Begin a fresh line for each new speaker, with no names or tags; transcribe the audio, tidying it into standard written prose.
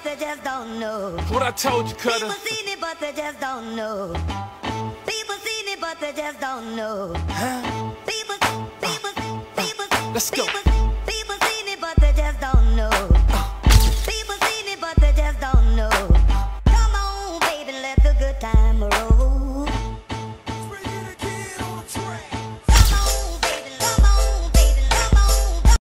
they just don't know.
What I told you, Cutter.
People seen it, but they just don't know. People seen it, but they just don't know.
Huh?
People,
Let's go.
people.